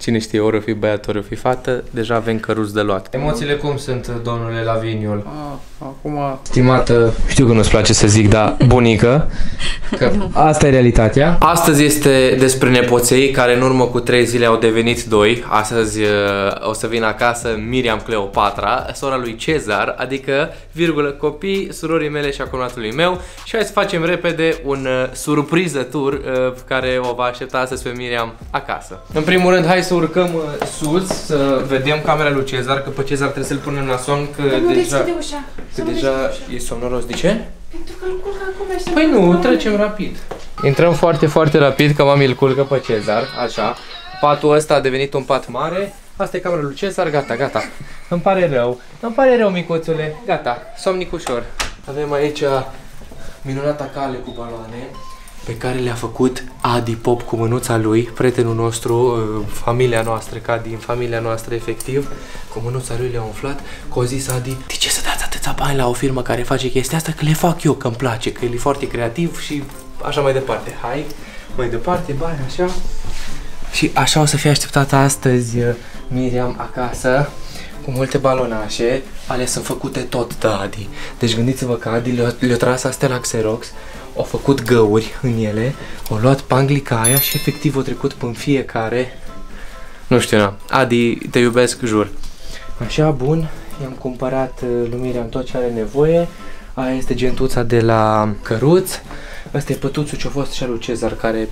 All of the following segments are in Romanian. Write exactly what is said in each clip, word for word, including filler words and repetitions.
Cine știe, ori o fi băiat, ori o fi fată, deja avem căruți de luat. Emoțiile cum sunt, domnule Laviniul? Acum... Stimată, știu că nu-ți place să zic, dar bunică, că asta e realitatea. Astăzi este despre nepoței care în urmă cu trei zile au devenit doi. Astăzi uh, o să vină acasă Miriam Cleopatra, sora lui Cezar, adică, virgulă, copii, surorii mele și a cumnatului meu. Și hai să facem repede un uh, surpriză tour uh, care o va aștepta astăzi pe Miriam acasă. În primul rând, hai să urcăm uh, sus, să vedem camera lui Cezar, că pe Cezar trebuie să-l punem la somn, că nu deja, deschide ușa. că deja e somnoros. De ce? Pentru că îl culcă acum. Păi nu, trecem rapid. Intrăm foarte, foarte rapid, că mami îl culcă pe Cezar, așa. Patul ăsta a devenit un pat mare. Asta e camera lui Cezar, gata, gata. Îmi pare rău, îmi pare rău, micuțule. Gata, somnic ușor. Avem aici minunata cale cu baloane pe care le-a făcut Adi Pop cu mânuța lui, prietenul nostru, familia noastră, ca din familia noastră efectiv. Cu mânuța lui le-a umflat, că o zis Adi: de ce să dați atâția bani la o firmă care face chestia asta? Că le fac eu, că îmi place, că el e foarte creativ și așa mai departe. Hai, mai departe, bani, așa. Și așa o să fie așteptată astăzi Miriam acasă, cu multe balonașe. Alea sunt făcute tot de Adi. Deci gândiți-vă că Adi le-a le tras astea la Xerox, au făcut găuri în ele, au luat panglica aia și efectiv au trecut până fiecare. Nu știu, na. Adi, te iubesc, jur. Așa, bun, i-am cumpărat lui Miriam tot ce are nevoie. Aia este gentuța de la căruț. Asta e pătuțul ce a fost și al lui Cezar, care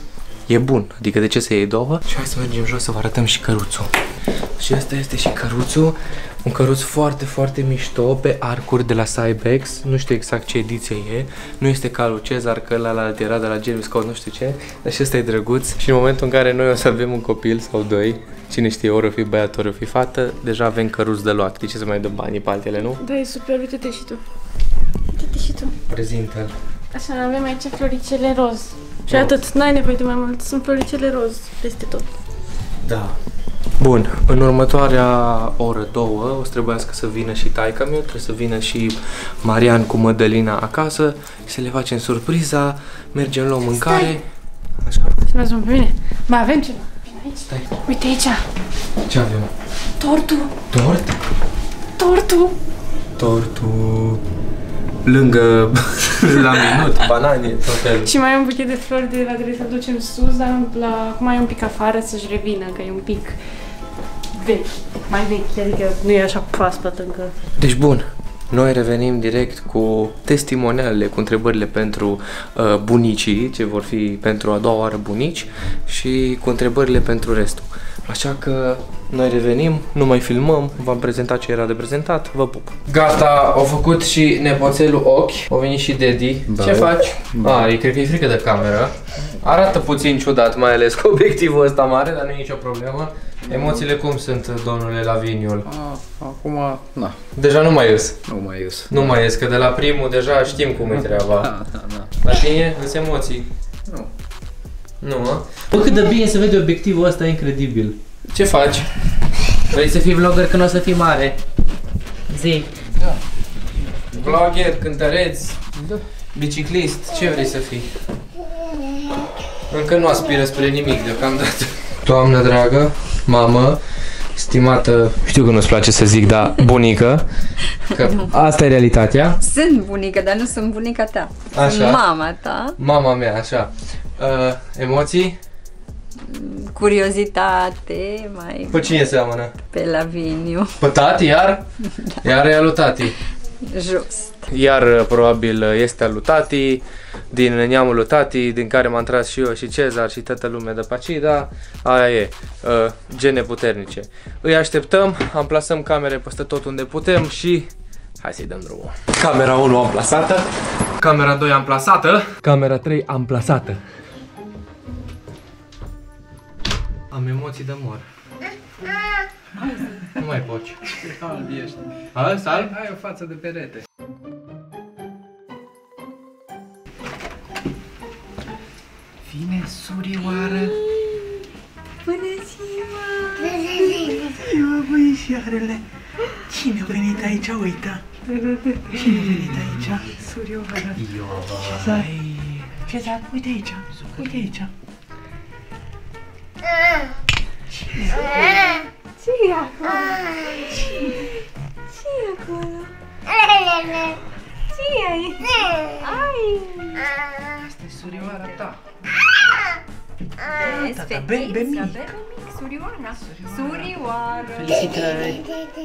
e bun, adică de ce să iei două? Și hai să mergem jos să vă arătăm și căruțul. Și asta este și căruțul. Un căruț foarte, foarte mișto, pe arcuri de la Cybex. Nu știu exact ce ediție e. Nu este ca lui Cezar, că ăla era de la Jeremy Scott, nu știu ce. Dar și ăsta e drăguț. Și în momentul în care noi o să avem un copil sau doi, cine știe, ori o fi băiat, ori o fi fată, deja avem căruț de luat. De ce să mai dăm banii pe altele, nu? Da, e super, uite-te și tu. Uite-te și tu. Prezintă-l. Așa, avem aici floricele roz. Și atât, n-ai nevoie de mai mult, sunt floricele roz peste tot. Da. Bun, în următoarea oră, două, o să trebuiască să vină și taica meu, trebuie să vină și Marian cu Mădălina acasă, să le facem surpriza, mergem la mâncare. Stai. Așa? Filmează-mă pe mine. Mai avem ceva. Vine aici. Stai. Uite aici. Ce avem? Tortul. Tort? Tortul. Tortul... Lângă... la minut, banane, tot felul. Și mai e un buchet de flori de la care să ducem sus, dar la, acum e un pic afară să-și revină, că e un pic vechi, mai vechi, adică nu e așa proaspăt încă. Deci bun, noi revenim direct cu testimonialele, cu întrebările pentru uh, bunicii, ce vor fi pentru a doua oară bunici, și cu întrebările pentru restul. Așa că noi revenim, nu mai filmăm, v-am prezentat ce era de prezentat, vă pup. Gata, au făcut și nepoțelul ochi, au venit și Daddy. Da. Ce faci? Da. A, cred că e frică de cameră. Arată puțin ciudat, mai ales cu obiectivul ăsta mare, dar nu e nicio problemă. Emoțiile cum sunt, domnule Laviniul? A, acum, na. Deja nu mai ies. Nu mai ies. Nu mai ies, că de la primul deja știm cum e treaba. Da, da, da. La tine, îți emoții? Nu. Nu, mă? Bă, cât de bine se vede obiectivul ăsta, incredibil. Ce faci? Vrei să fii vlogger când o să fii mare? Zi. Da. Vlogger, cântăreț, Da. biciclist, ce vrei să fii? Încă nu aspiră spre nimic deocamdată. Doamnă dragă, mamă, stimată, știu că nu-ți place să zic, dar bunică, că asta e realitatea. Sunt bunică, dar nu sunt bunica ta. Așa. Sunt mama ta. Mama mea, așa. Uh, emoții? Curiozitate, mai Pe cine seamănă? pe Laviniu. Pe tati, iar? Iar e al lui tati. Jos. Iar probabil este al lui tati, din neamul lui tati, din care m-am tras și eu și Cezar și toată lumea de Pacida. Aia e, uh, gene puternice. Îi așteptăm, amplasăm camere peste tot unde putem și hai să-i dăm drumul. Camera unu amplasată, camera doi amplasată, camera trei amplasată. Am emoții de mor. Nu mai poți. Alb ești. A, salb? Ai o față de perete. Vine surioară. Bună ziua! Bună ziua, băișoarele! Cine a venit aici, uită? Cine a venit aici? Surioară. Cezar, Cezar, uite aici, uite aici. Cine Ce-i acolo? Ce ai? Ai! Asta e surioara ta. Vezi, Tata, fetiță, bebe bebe mic. mic, surioara. Surioară. Felicitări.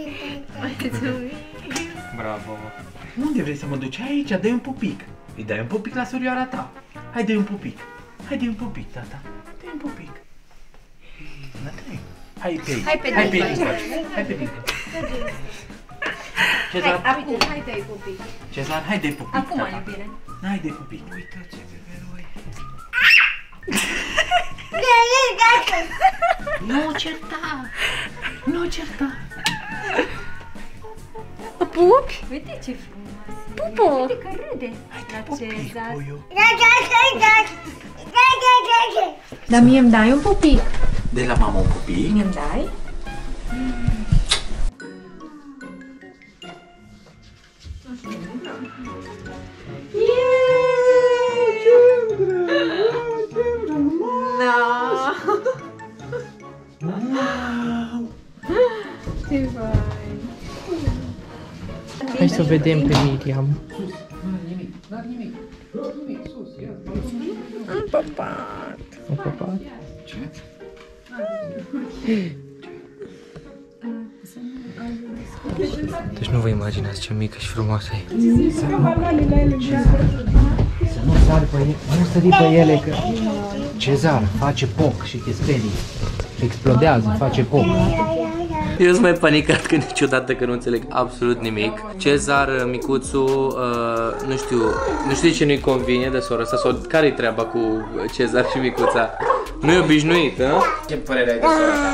Bravo. Unde vrei să mă duci? Aici, dai un pupic. Îi dai un pupic la surioara ta. Hai, dai un pupic. Hai, dai un pupic, tata. Dai un pupic. Na, dai. Hai pe aici. Hai pe Hai pe dincolo. aici. faci. Hai pe dincolo. Hai, Cezar, acum, hai dai pupic. Cezar, hai, dai pupic, Acum, tata. iubire. Hai, dai pupic. Uite ce beberoi. Nu certa! Nu certa! Pupi? Uite ce frumos. Pupu! Uite că râde. Hai, dai La pupic, Cezar. puiu. Dar mie îmi dai un pupic? De la mama un pupic. Mie îmi dai? Hai să vedem pe Miriam. Un papat. Un papat? Ce? Deci nu vă imaginați ce mică și frumoasă e. Să nu sari pe ele, nu sări pe ele că Cezar face poc și chespenii. Explodează, face poc. Eu sunt mai panicat că niciodată că nu înțeleg absolut nimic. Cezar, micuțul, uh, nu știu, nu știu de ce nu-i convine de sora asta sau care-i treaba cu Cezar și micuța? Nu e obișnuit, hă? Ce părere ai de sora ta?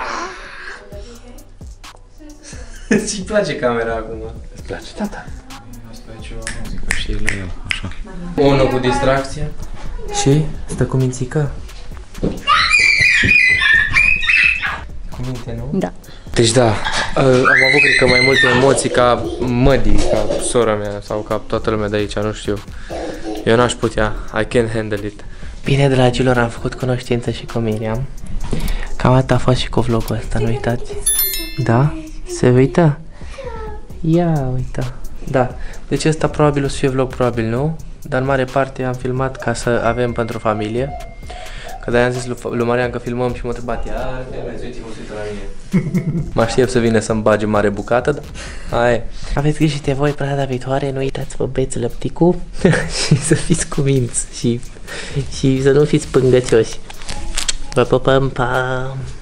Ți-i place camera acum? Îți place, tata? Asta e ceva muzică și la el, așa. Unul cu distracția. Și? Stă cu mințică? Cu minte, nu? Da. Deci da, am avut cred că mai multe emoții ca Mădi, ca sora mea sau ca toată lumea de aici, nu știu. Eu n-aș putea, I can't handle it. Bine, dragilor, am făcut cunoștință și cu Miriam. Cam atât a fost și cu vlogul ăsta, nu uitați. Da? Se uită? Ia uita. Da, deci ăsta probabil o să fie vlog, probabil nu, dar în mare parte am filmat ca să avem pentru familie. Că de-aia am zis lui Marian că filmăm și m-a întrebat, iar filmezi, mă uită la mine. Mă aștept să vină să-mi bage mare bucată, dar hai. Aveți grijă de voi până data viitoare, nu uitați, vă beți lăpticul și să fiți cuminți și, și să nu fiți pângăcioși. Vă pupăm, pa!